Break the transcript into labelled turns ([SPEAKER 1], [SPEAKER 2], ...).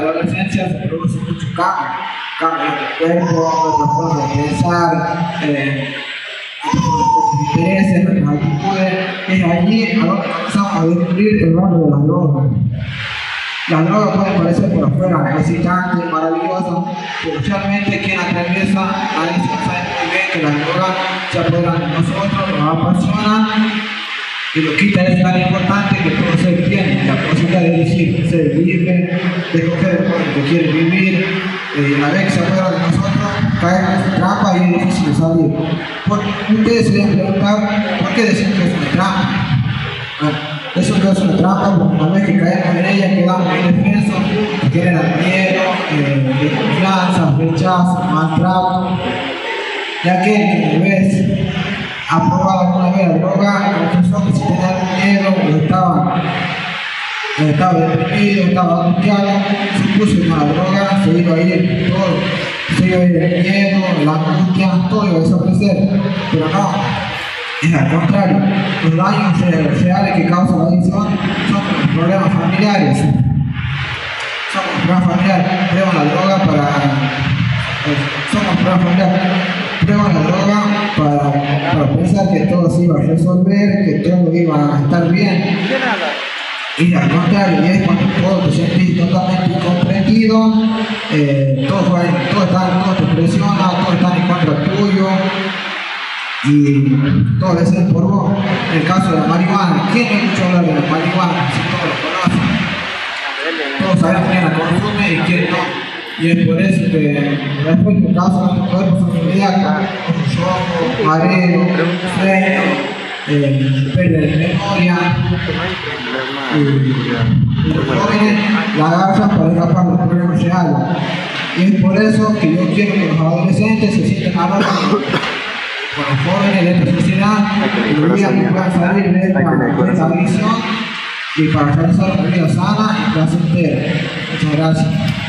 [SPEAKER 1] adolescencia se produce mucho cambio de cuerpo, nuestra forma de pensar, nuestros intereses, nuestras actitudes. Es allí a donde comenzamos a descubrir el mundo de las drogas. Las drogas pueden parecer por afuera excitantes, maravillosas, pero realmente quien atraviesa la adicción sabe muy bien que las drogas se apoderan de nosotros, nos apasionan, y lo quita es tan importante que todo ser tiene la posibilidad de elegir ser libre, de escoger el modo que quiere vivir. La vez que se apodera de nosotros, caemos en su trampa y es difícil de salir. Ustedes se deben preguntar por qué decimos que es una trampa. Bueno, eso no es una trampa porque una vez que caemos en ella quedamos indefensos, generan miedo, desconfianza, rechazo, maltrato. Ya que ves ha probado alguna vez la droga, confesó que si tenía miedo o estaba deprimido, estaba angustiado, se puso con la droga, se iba a ir todo, se iba a ir el miedo, la angustia, todo iba a desaparecer, pero no, es al contrario, los daños reales que causa la adicción son los problemas familiares, prueban la droga prueban la droga para pensar que todo se iba a resolver, que todo iba a estar bien. Y al contrario, y es cuando todo te sentís totalmente incomprendido, todo te presiona, todo está en contra tuyo, y todo es por vos. En el caso de la marihuana, ¿quién no escucha hablar de la marihuana? Si todos lo conocen. Todos sabemos quién la consume y quién no. Y es por eso que después que causa nuestro cuerpo son inmediatas, ojos, mareo, sueño, pérdida de memoria. Y los jóvenes la agarran para escapar de los problemas reales. Y es por eso que yo quiero que los adolescentes se sientan hablar con los jóvenes de esta sociedad y los días que puedan salir de esta adicción y para realizar una vida sana y placentera. Muchas gracias.